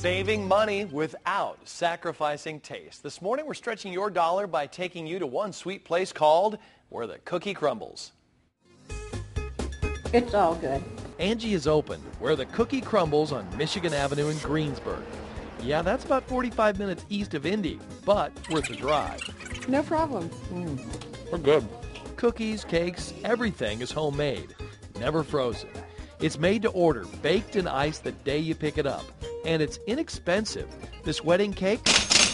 Saving money without sacrificing taste. This morning we're stretching your dollar by taking you to one sweet place called Where the Cookie Crumbles. It's all good. Angie is opened Where the Cookie Crumbles on Michigan Avenue in Greensburg. Yeah, that's about 45 minutes east of Indy, but worth the drive. No problem. We're good. Cookies, cakes, everything is homemade, never frozen. It's made to order, baked and iced the day you pick it up. And it's inexpensive. This wedding cake,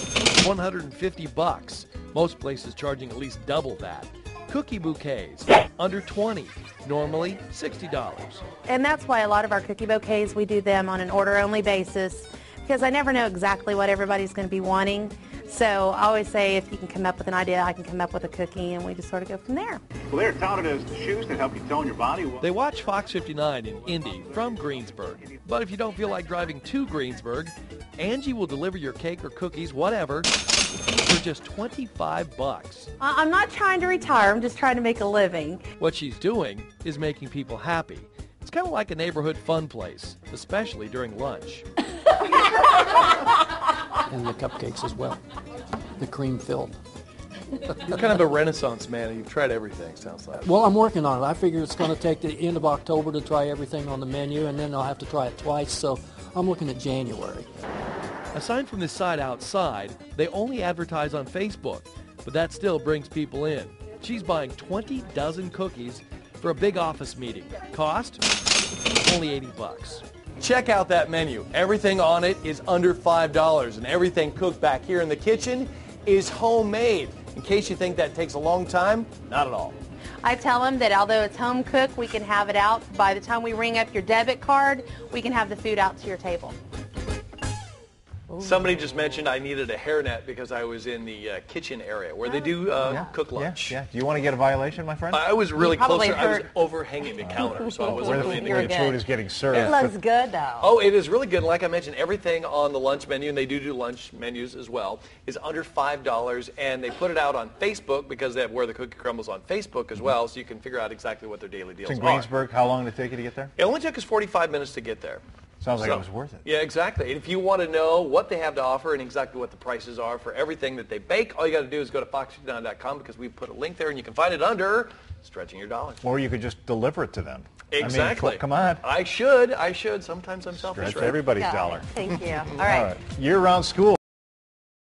$150. Most places charging at least double that. Cookie bouquets, under $20, normally $60. And that's why a lot of our cookie bouquets, we do them on an order-only basis, because I never know exactly what everybody's going to be wanting. So I always say if you can come up with an idea, I can come up with a cookie, and we just sort of go from there. Well, they're touted as shoes that help you tone your body. They watch Fox59 in Indy from Greensburg. But if you don't feel like driving to Greensburg, Angie will deliver your cake or cookies, whatever, for just $25. I'm not trying to retire. I'm just trying to make a living. What she's doing is making people happy. It's kind of like a neighborhood fun place, especially during lunch. And the cupcakes as well. The cream filled. You're kind of a renaissance man, and you've tried everything, sounds like. Well, I'm working on it. I figure it's going to take the end of October to try everything on the menu, and then I'll have to try it twice, so I'm looking at January. Aside from this side outside, they only advertise on Facebook, but that still brings people in. She's buying 20 dozen cookies for a big office meeting. Cost? Only $80. Check out that menu. Everything on it is under $5, and everything cooked back here in the kitchen is homemade. In case you think that takes a long time, not at all. I tell them that although it's home cooked, we can have it out. By the time we ring up your debit card, we can have the food out to your table. Somebody just mentioned I needed a hairnet because I was in the kitchen area where they do cook lunch. Yeah. Do you want to get a violation, my friend? I was really closer. I was overhanging the counter, so I wasn't really in the kitchen. Food is getting served. It looks good, though. Oh, it is really good. Like I mentioned, everything on the lunch menu, and they do lunch menus as well, is under $5, and they put it out on Facebook because they have Where the Cookie Crumbles on Facebook as well, so you can figure out exactly what their daily deals are. It's in Greensburg. How long did it take you to get there? It only took us 45 minutes to get there. Sounds like it was worth it. Yeah, exactly. And if you want to know what they have to offer and exactly what the prices are for everything that they bake, all you got to do is go to fox59.com because we put a link there and you can find it under Stretching Your Dollar. Or you could just deliver it to them. Exactly. I mean, come on. I should. Sometimes I'm selfish. Stretch everybody's dollar. Thank you. All right. Year-round school.